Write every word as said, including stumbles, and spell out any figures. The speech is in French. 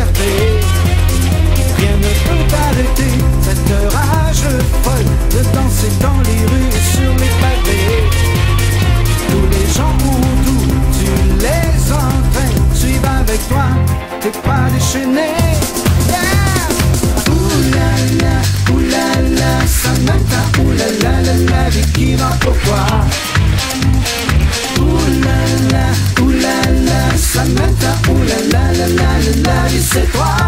liberté. Rien ne peut arrêter cette rage folle de danser dans les rues et sur les pavés. Tous les gens autour, tu les entraînes, suivent avec toi, t'es pas déchaîné. Yeah! Oulala, oulala, Samantha, oulala, la la vie qui va pourquoi? Oulala, oulala, Samantha, oulala, la la la la vie c'est toi.